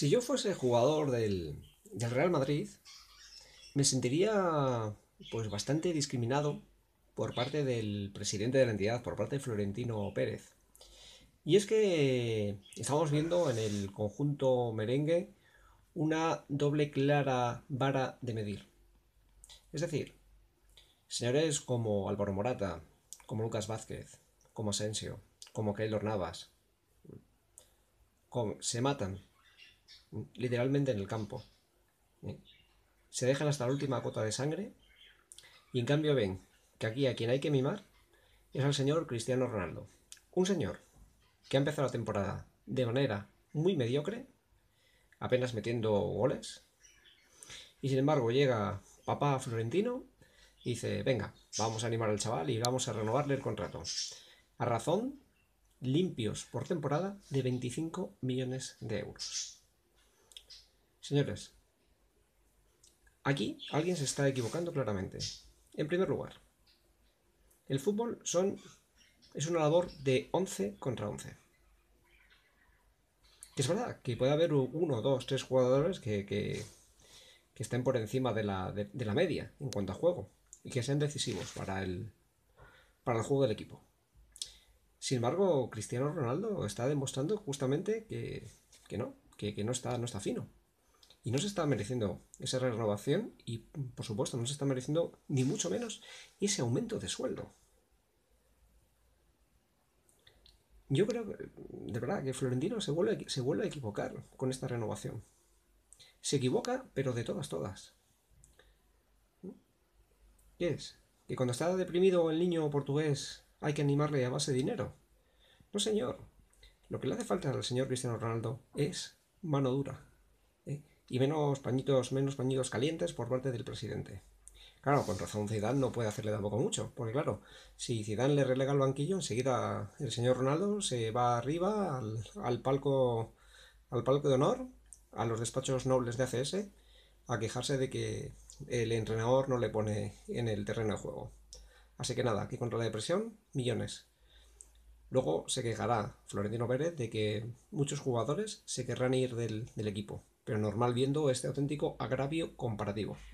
Si yo fuese jugador del Real Madrid, me sentiría pues bastante discriminado por parte del presidente de la entidad, por parte de Florentino Pérez. Y es que estamos viendo en el conjunto merengue una doble clara vara de medir. Es decir, señores como Álvaro Morata, como Lucas Vázquez, como Asensio, como Keylor Navas, se matan literalmente en el campo. Se dejan hasta la última gota de sangre y en cambio ven que aquí a quien hay que mimar es al señor Cristiano Ronaldo. Un señor que ha empezado la temporada de manera muy mediocre, apenas metiendo goles, y sin embargo llega papá Florentino y dice, venga, vamos a animar al chaval y vamos a renovarle el contrato. A razón, limpios por temporada, de 25 millones de euros. Señores, aquí alguien se está equivocando claramente. En primer lugar, el fútbol es una labor de 11 contra 11. Que es verdad que puede haber uno, dos, tres jugadores que estén por encima de la media en cuanto a juego y que sean decisivos para el juego del equipo. Sin embargo, Cristiano Ronaldo está demostrando justamente que no está fino. Y no se está mereciendo esa renovación y, por supuesto, no se está mereciendo ni mucho menos ese aumento de sueldo. Yo creo que, de verdad, que Florentino se vuelve a equivocar con esta renovación. Se equivoca, pero de todas, todas. ¿Qué es? ¿Que cuando está deprimido el niño portugués hay que animarle a base de dinero? No, señor. Lo que le hace falta al señor Cristiano Ronaldo es mano dura. ¿Eh? Y menos pañitos calientes por parte del presidente. Claro, con razón Zidane no puede hacerle tampoco mucho, porque claro, si Zidane le relega al banquillo, enseguida el señor Ronaldo se va arriba al palco de honor, a los despachos nobles de ACS, a quejarse de que el entrenador no le pone en el terreno de juego. Así que nada, aquí contra la depresión, millones. Luego se quejará Florentino Pérez de que muchos jugadores se querrán ir del equipo, pero normal viendo este auténtico agravio comparativo.